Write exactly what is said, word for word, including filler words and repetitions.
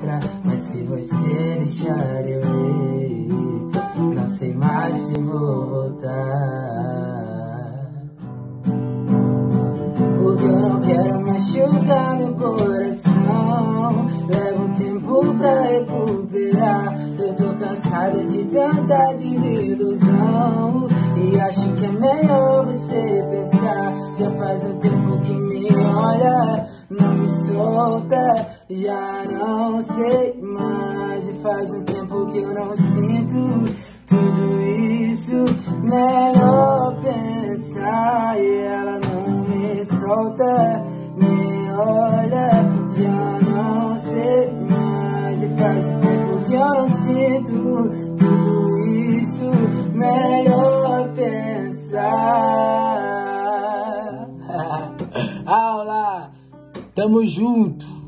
sofra, mas se você deixar eu ir, não sei mais se vou voltar. Porque eu não quero machucar meu coração, leva um tempo pra recuperar. Eu tô cansado de tanta desilusão e acho que é melhor você pensar. Já faz um tempo que me olha, não me solta, já não sei mais. E faz um tempo que eu não sinto tudo isso, melhor pensar. E ela não me solta, me olha, já não sei mais. E faz um tempo que eu não sinto tudo isso, melhor pensar. Aula, tamo junto.